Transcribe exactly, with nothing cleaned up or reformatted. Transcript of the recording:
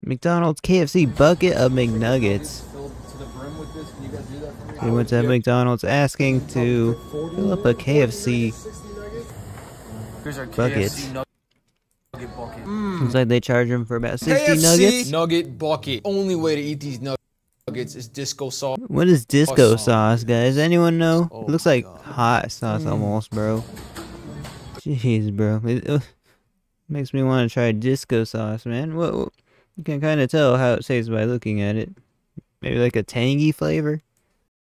McDonald's K F C bucket of McNuggets. We went to McDonald's asking to fill up a K F C bucket. Mm. Looks like they charge them for about sixty K F C nuggets. Nugget bucket. Only way to eat these nuggets is disco sauce. What is disco sauce, guys? Anyone know? Oh It looks like God. hot sauce Mm. almost, bro. Jeez, bro. It uh, makes me want to try disco sauce, man. What? You can kind of tell how it tastes by looking at it. Maybe like a tangy flavor.